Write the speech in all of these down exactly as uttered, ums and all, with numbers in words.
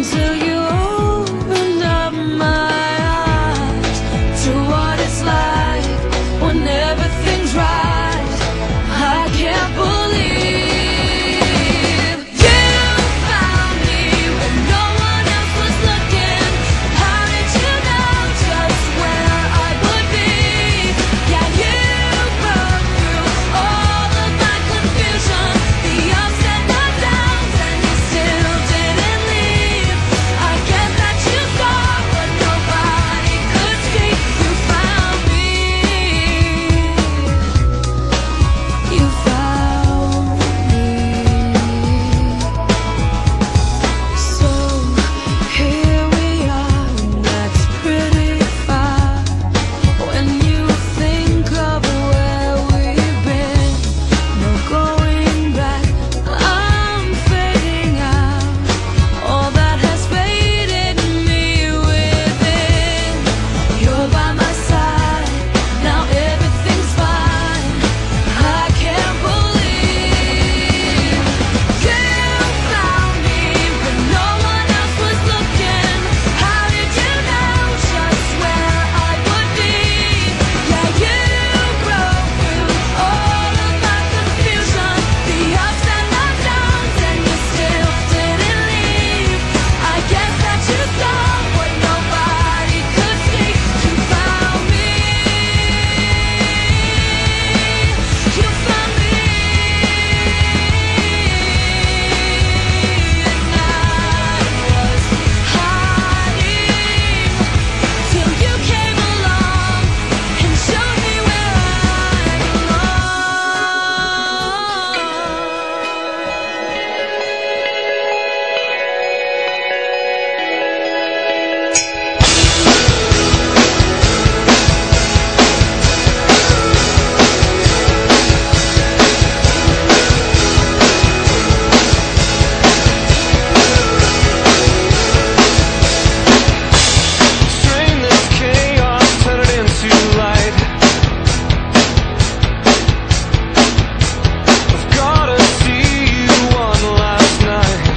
until you opened up my eyes to what it's like when everything's right. I can't believe you found me when no one else was looking. How did you know just where I would be? Yeah, you broke through all of my confusion, the ups and the downs, and you still didn't leave. I guess that you saw what nobody could see. You found me. You found me. So here we are, and that's pretty far. When you think of where we've been, no going back. I'm fading out, all that has faded me within. You're by my side, now everything's fine. I can't believe you found me when no one else was looking. How did you know just where I would be? Yeah, you broke through all of my confusion, the ups and the downs, and you still didn't leave. I guess that you saw what nobody could see. You found me. You found me. And I was hiding till you came along and showed me where I Strain this chaos, turn it into light. I've gotta see you one last night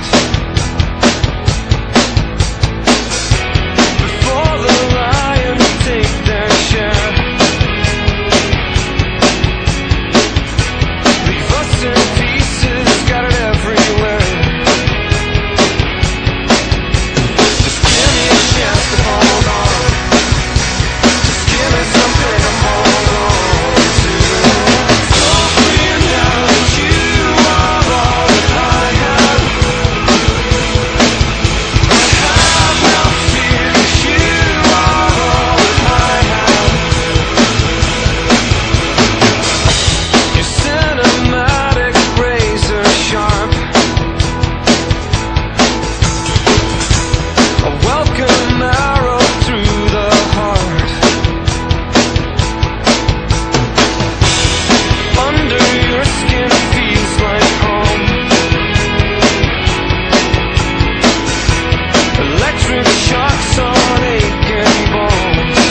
before the lions take their share. Leave us in pieces, scattered everywhere. Just give me a chance to hold on. Just give me something to hold on to. So clear now that you are all that I have. I have no fear 'cause you are all that I have. Your cinematic razor sharp, a welcome arrow through the heart. Under your skin feels like home. Electric shocks on aching bones.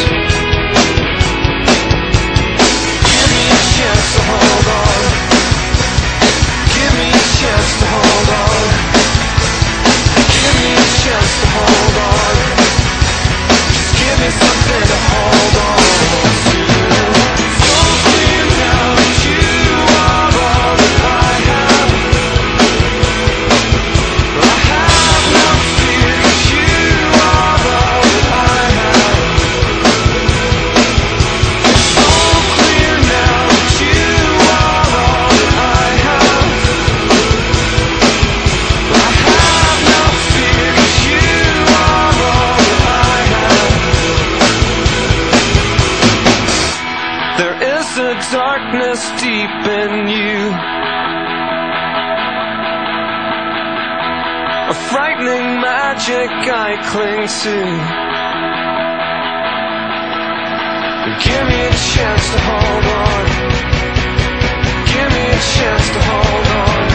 Give me a chance to hold on. Give me a chance to hold on. Give me a chance to hold on. Just give me something to hold on to. So clear now that you are all that I have. I have no fear 'cause you are all that I have. So clear now that you are all that I have. I have no fear 'cause you are all that I have. There is a darkness deep in you, a frightening magic I cling to. Give me a chance to hold on. Give me a chance to hold on.